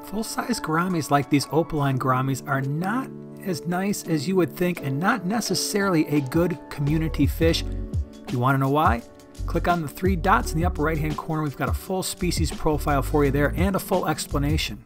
Full-size gouramis like these Opaline gouramis are not as nice as you would think and not necessarily a good community fish. You want to know why? Click on the 3 dots in the upper right hand corner. We've got a full species profile for you there and a full explanation.